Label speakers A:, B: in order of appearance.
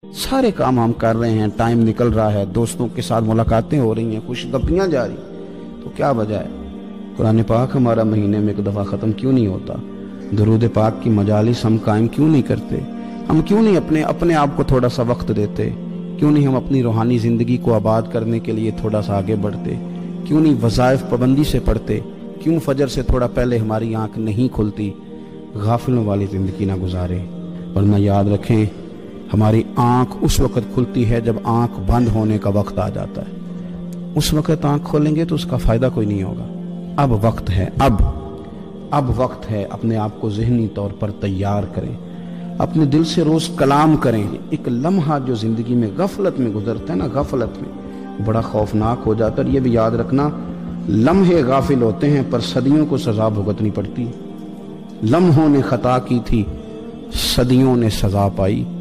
A: सारे काम हम कर रहे हैं, टाइम निकल रहा है, दोस्तों के साथ मुलाकातें हो रही हैं, खुशगपियाँ जा रही, तो क्या वजह है? कुरान पाक हमारा महीने में एक दफ़ा ख़त्म क्यों नहीं होता? दरूद पाक की मजालिस हम कायम क्यों नहीं करते? हम क्यों नहीं अपने आप को थोड़ा सा वक्त देते? क्यों नहीं हम अपनी रूहानी ज़िंदगी को आबाद करने के लिए थोड़ा सा आगे बढ़ते? क्यों नहीं वज़ाइफ पाबंदी से पढ़ते? क्यों फजर से थोड़ा पहले हमारी आँख नहीं खुलती? गाफिलों वाली ज़िंदगी ना गुजारे। वरना याद रखें, हमारी आँख उस वक़्त खुलती है जब आँख बंद होने का वक्त आ जाता है। उस वक़्त आँख खोलेंगे तो उसका फ़ायदा कोई नहीं होगा। अब वक्त है, अब वक्त है, अपने आप को ज़हनी तौर पर तैयार करें, अपने दिल से रोज़ कलाम करें। एक लम्हा जो ज़िंदगी में गफलत में गुजरता है ना, गफलत में बड़ा खौफनाक हो जाता है। ये भी याद रखना, लम्हे गाफिल होते हैं पर सदियों को सज़ा भुगतनी पड़ती। लम्हों ने खता की थी, सदियों ने सज़ा पाई।